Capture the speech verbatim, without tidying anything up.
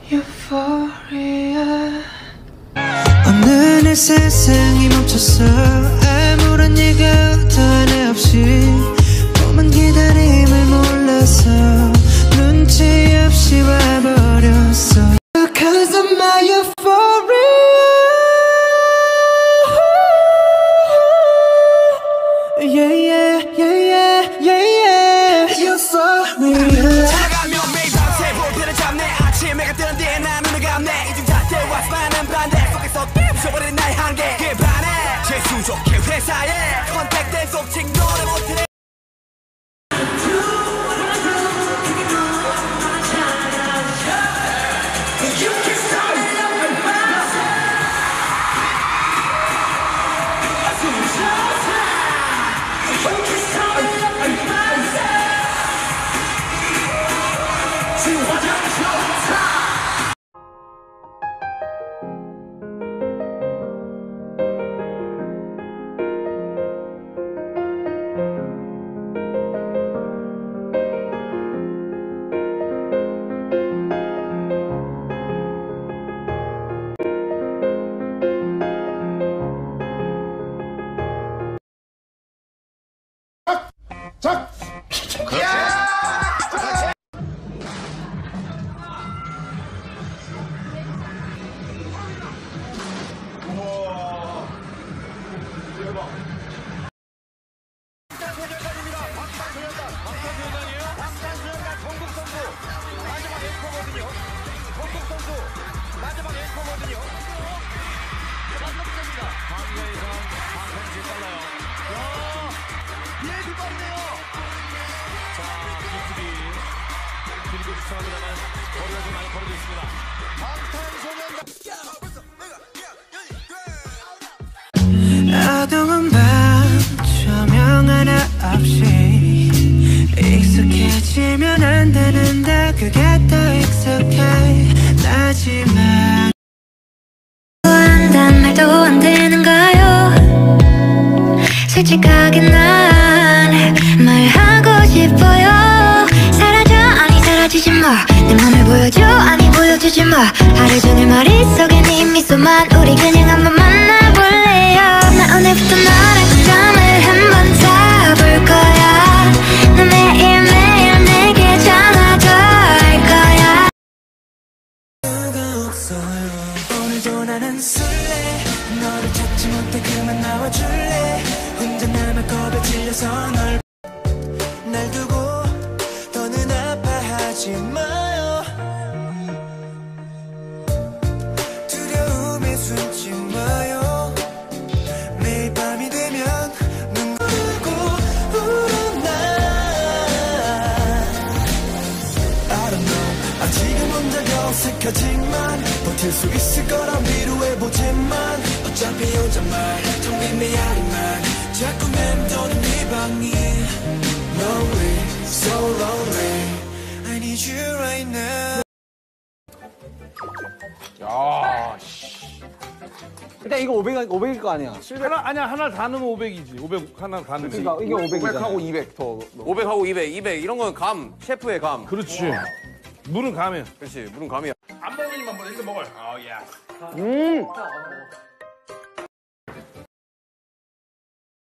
Euphoria. 어느날 세상이 멈췄어. 아무런 얘기도 하나 없이 오만 기다림을 몰라서 눈치 없이 와버렸어. Cause of my euphoria. Yeah, yeah, yeah, yeah, yeah, yeah. Euphoria. 차가면 매일 밤새 볼펜을 잡네. 아침에 뜨는 뒤에 난 눈을 감네. 이중 잣대와 수많은 반대 속에서 부셔버린 나의 한계. 그에 반해 재수족해 회사에 컨택된 속칭 노래 못해. 자! 합니다만 거리가 좀 많이 벌어져 있습니다. 어두운 밤 조명 하나 없이 익숙해지면 안 되는데 그게 더 익숙해 나지만 한단 말도 안 되는가요? 솔직하게 난 말하고 싶어요. 사라져 아니 사라지지 마. 내 맘을 보여줘 아니 보여주지 마. 하루 종일 머릿속에 네 미소만. 우리 그냥 한번 만나볼래요. 나 오늘부터 너랑 잠을 한번 자볼 거야. 너 매일매일 내게 전화도 할 거야. 누가 없어요. 오늘도 나는 술래. 너를 찾지 못해 그만 나와줄래. 혼자 남아 겁에 질려서 널 날 두고 더는 아파하지 마요. 두려움에 숨지 마요. 매일 밤이 되면 눈 감고 울어 나. I don't know. 아직은 혼자가 어색하지만 버틸 수 있을 거라 위로해보지만 어차피 혼자말 텅 빈 메아리만 자꾸 맴도는 네 방이 Lonely, so lonely I need you right now. 야, 씨. 일단 이거 오백, 오백일 거 아니야? 하나, 아니야, 하나 다 넣으면 오백이지. 오백, 하나 다 넣으면. 그러니까 이게 오백이잖아. 오백하고 이백 더. 넣어. 오백하고 이백, 이백 이런 건 감, 셰프의 감. 그렇지. 물은 감이야. 그렇지, 물은 감이야. 안 먹으면 먼저 이거 먹어요. 아, 야. 음!